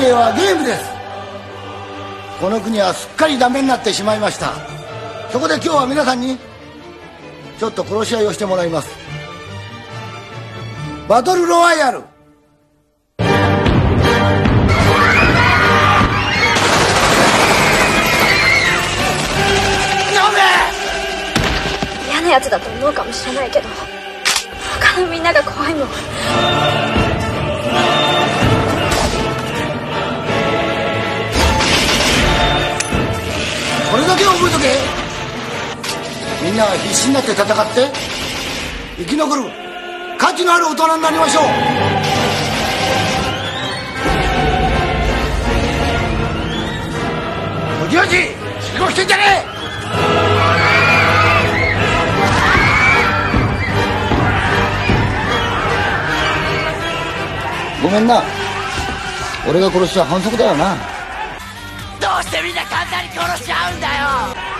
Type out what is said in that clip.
生はゲームです。この国はすっかりダメになってしまいました。そこで今日は皆さんにちょっと殺し合いをしてもらいます。バトルロワイヤル。 嫌なやつだと思うかもしれないけど、他のみんなが怖いもん。 これだけは覚えとけ。みんな必死になって戦って生き残る価値のある大人になりましょう。おじおじ仕事してんじゃねえ。ごめんな、俺が殺しちゃ反則だよな。 どうしてみんな簡単に殺しちゃうんだよ。